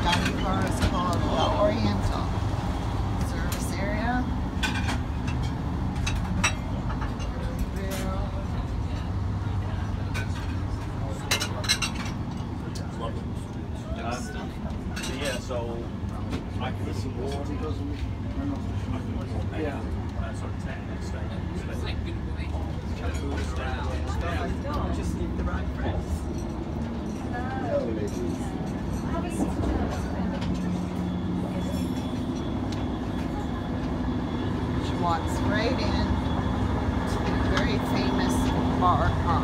dining car is called the Oriental service area. Yeah, so I can listen more. Yeah. Sort of Just need the right press. She walks right in to the very famous bar.